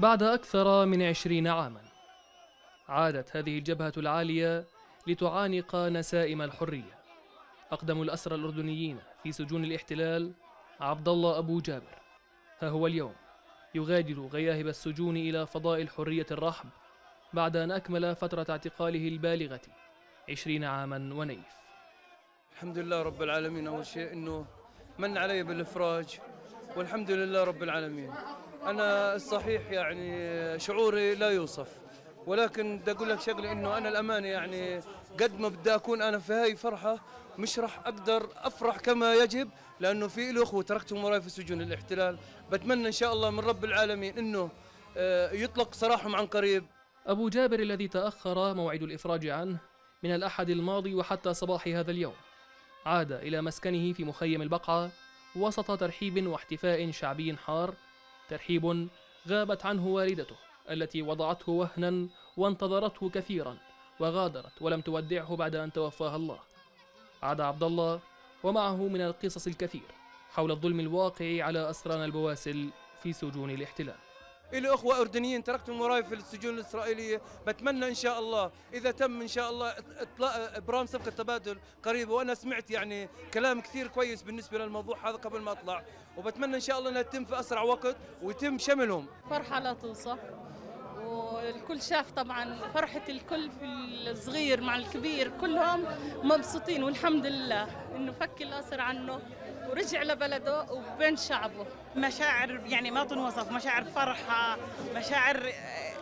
بعد أكثر من 20 عاماً عادت هذه الجبهة العالية لتعانق نسائم الحرية. أقدم الأسرى الأردنيين في سجون الاحتلال عبد الله أبو جابر ها هو اليوم يغادر غياهب السجون إلى فضاء الحرية الرحب بعد أن أكمل فترة اعتقاله البالغة 20 عاماً ونيف. الحمد لله رب العالمين. أول شيء أنه من علي بالإفراج والحمد لله رب العالمين. أنا الصحيح يعني شعوري لا يوصف، ولكن بدي أقول لك شغلة إنه أنا الأمانة يعني قد ما بدي أكون أنا في هاي فرحة مش راح أقدر أفرح كما يجب، لأنه في له أخوة تركتهم وراي في سجون الاحتلال. بتمنى إن شاء الله من رب العالمين إنه يطلق سراحهم عن قريب. أبو جابر الذي تأخر موعد الإفراج عنه من الأحد الماضي وحتى صباح هذا اليوم عاد إلى مسكنه في مخيم البقعة وسط ترحيب واحتفاء شعبي حار، ترحيب غابت عنه والدته التي وضعته وهنا وانتظرته كثيرا وغادرت ولم تودعه بعد أن توفاها الله. عاد عبد الله ومعه من القصص الكثير حول الظلم الواقع على أسرانا البواسل في سجون الاحتلال. إلي أخوة أردنيين تركتهم وراي في السجون الإسرائيلية. بتمنى إن شاء الله إذا تم إن شاء الله إطلاق إبرام صفقة تبادل قريبة، وأنا سمعت يعني كلام كثير كويس بالنسبة للموضوع هذا قبل ما أطلع، وبتمنى إن شاء الله أنها تتم في أسرع وقت ويتم شملهم. فرحة لا توصف، والكل شاف طبعا فرحة الكل، في الصغير مع الكبير كلهم مبسوطين، والحمد لله إنه فك الأسر عنه ورجع لبلده وبين شعبه. مشاعر يعني ما تنوصف، مشاعر فرحة، مشاعر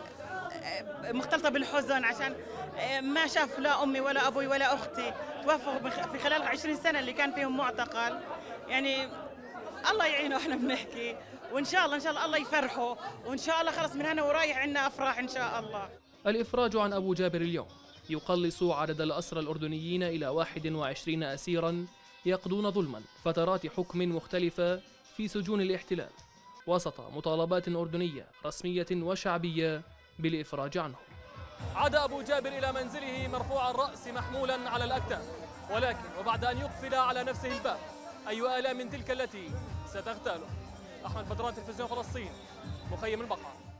مختلطة بالحزن، عشان ما شاف لا أمي ولا أبوي ولا أختي توفوا في خلال 20 سنة اللي كان فيهم معتقل. يعني الله يعينه، احنا بنحكي، وإن شاء الله الله يفرحوا، وإن شاء الله خلص من هنا ورايح عنا أفراح إن شاء الله. الإفراج عن أبو جابر اليوم يقلص عدد الأسرى الأردنيين إلى 21 أسيرا يقضون ظلما فترات حكم مختلفة في سجون الاحتلال وسط مطالبات أردنية رسمية وشعبية بالإفراج عنهم. عاد أبو جابر إلى منزله مرفوع الرأس محمولا على الأكتاف، ولكن وبعد أن يقفل على نفسه الباب أي آلام من تلك التي ستغتاله. أحمد بدران، تلفزيون فلسطين، مخيم البقعة.